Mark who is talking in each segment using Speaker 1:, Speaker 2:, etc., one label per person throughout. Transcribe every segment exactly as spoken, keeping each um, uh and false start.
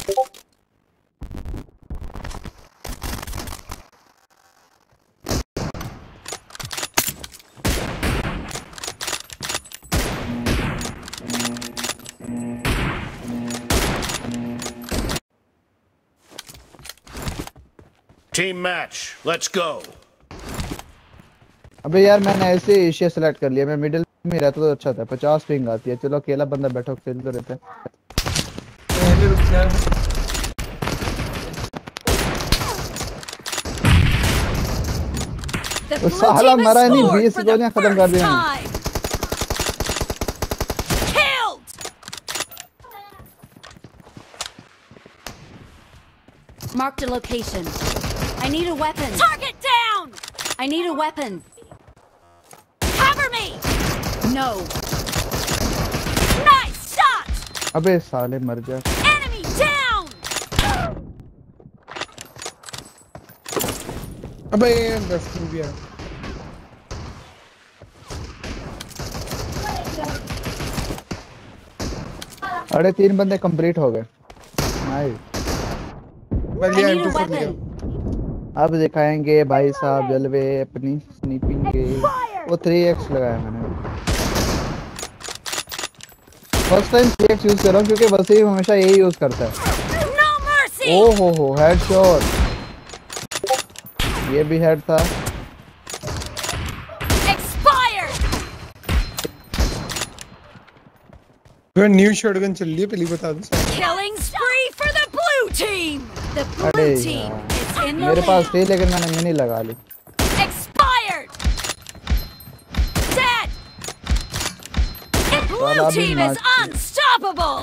Speaker 1: Team match, let's go.
Speaker 2: अबे यार मैंने ऐसे एशिया सेलेक्ट कर लिया, मैं मिडिल में रहता तो अच्छा था। पचास पिंग आती है, चलो अकेला बंदा बैठो खेल तो रहता है। वो साला मरा नहीं, बीस गोलियां खत्म कर दिया।
Speaker 3: Marked a location. I need a weapon. Target down! I need a weapon. Cover me! No. Nice shot!
Speaker 2: अबे साले मर जा।
Speaker 3: Enemy down!
Speaker 4: अबे दस मिल गया।
Speaker 2: अरे तीन बंदे कंप्लीट हो गए। नाइस। अब दिखाएंगे भाई साहब जलवे अपनी स्नीपिंग के। वो थ्री एक्स लगाया मैंने, first time three X use कर रहा हूँ क्योंकि वसीम हमेशा यही यूज करता है। ओ हो हो हेडशॉट, ये भी हेड था।
Speaker 4: वो न्यू शॉटगन चल रही है, पहले बता दो।
Speaker 3: Killing spree for the blue team. The blue team is in the
Speaker 2: मेरे पास थी लेकिन मैंने मिनी लगा ली।
Speaker 3: Expired. Dead. The blue team is unstoppable.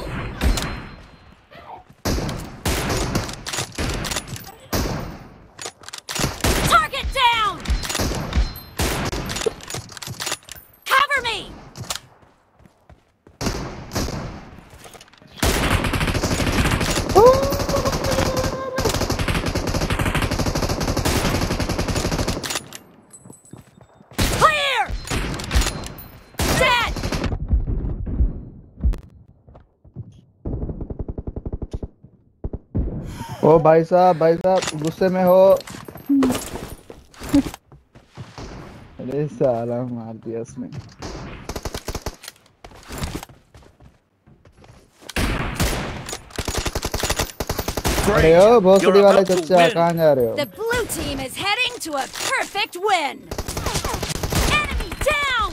Speaker 3: Target down. Cover me.
Speaker 2: ओ भाई साहब, भाई साहब गुस्से में हो। अरे साला मार दिया उसने। अरे ओ भोसड़ी वाले चच्चा कहाँ जा रहे हो?
Speaker 3: The blue team is heading to a perfect win. Enemy down.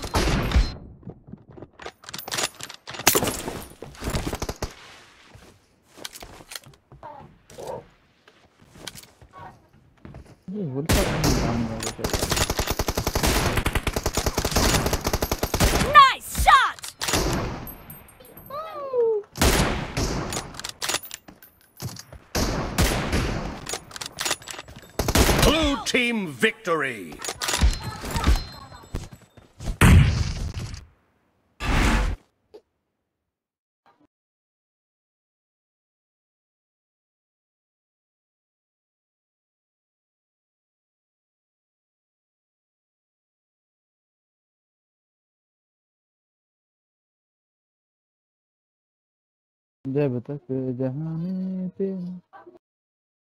Speaker 3: Nice shot.
Speaker 1: Blue team victory.
Speaker 2: जब तक जहां में